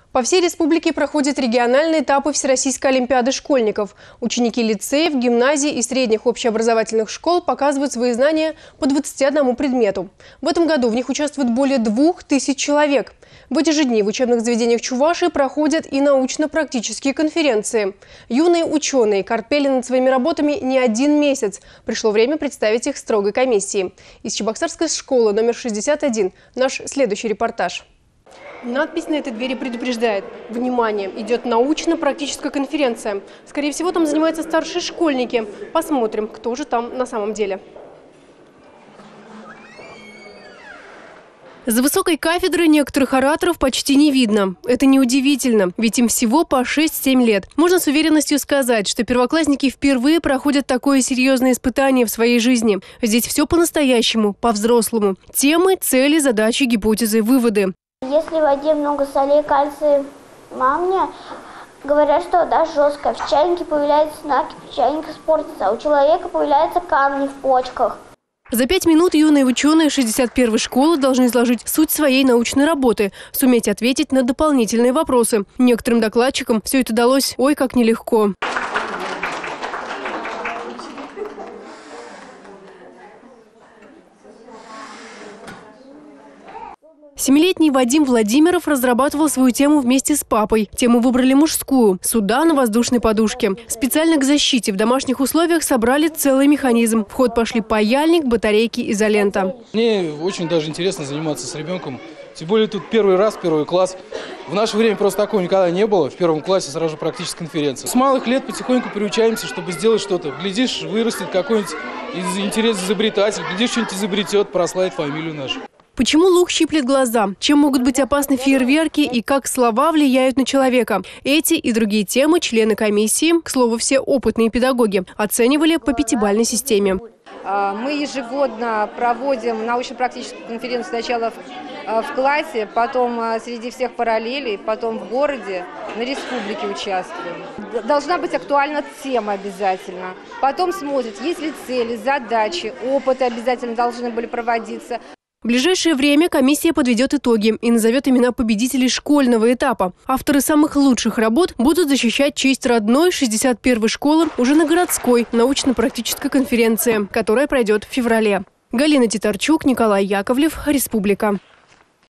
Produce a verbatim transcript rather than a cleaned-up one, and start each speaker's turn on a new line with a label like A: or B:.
A: По всей республике проходят региональные этапы Всероссийской олимпиады школьников. Ученики лицеев, гимназий и средних общеобразовательных школ показывают свои знания по двадцати одному предмету. В этом году в них участвует более двух тысяч человек. В эти же дни в учебных заведениях Чувашии проходят и научно-практические конференции. Юные ученые корпели над своими работами не один месяц. Пришло время представить их строгой комиссии. Из Чебоксарской школы номер шестьдесят один наш следующий репортаж. Надпись на этой двери предупреждает: внимание, идет научно-практическая конференция. Скорее всего, там занимаются старшие школьники. Посмотрим, кто же там на самом деле. За высокой кафедрой некоторых ораторов почти не видно. Это неудивительно, ведь им всего по шесть-семь лет. Можно с уверенностью сказать, что первоклассники впервые проходят такое серьезное испытание в своей жизни. Здесь все по-настоящему, по-взрослому. Темы, цели, задачи, гипотезы, выводы.
B: Если в воде много солей, кальция, магния, говорят, что вода жесткая. В чайнике появляются знаки, чайник испортится, а у человека появляются камни в почках.
A: За пять минут юные ученые шестьдесят первой школы должны изложить суть своей научной работы, суметь ответить на дополнительные вопросы. Некоторым докладчикам все это далось ой как нелегко. Семилетний Вадим Владимиров разрабатывал свою тему вместе с папой. Тему выбрали мужскую – суда на воздушной подушке. Специально к защите в домашних условиях собрали целый механизм. В ход пошли паяльник, батарейки, изолента.
C: Мне очень даже интересно заниматься с ребенком. Тем более тут первый раз, первый класс. В наше время просто такого никогда не было. В первом классе сразу же практическая конференция. С малых лет потихоньку приучаемся, чтобы сделать что-то. Глядишь, вырастет какой-нибудь интерес изобретатель. Глядишь, что-нибудь изобретет, прославит фамилию нашу.
A: Почему лук щиплет глаза? Чем могут быть опасны фейерверки и как слова влияют на человека? Эти и другие темы члены комиссии, к слову, все опытные педагоги, оценивали по пятибалльной системе.
D: Мы ежегодно проводим научно-практическую конференцию сначала в, в классе, потом среди всех параллелей, потом в городе, на республике участвуем. Должна быть актуальна тема обязательно. Потом смотрят, есть ли цели, задачи, опыты обязательно должны были проводиться.
A: В ближайшее время комиссия подведет итоги и назовет имена победителей школьного этапа. Авторы самых лучших работ будут защищать честь родной шестьдесят первой школы уже на городской научно-практической конференции, которая пройдет в феврале. Галина Титарчук, Николай Яковлев, Республика.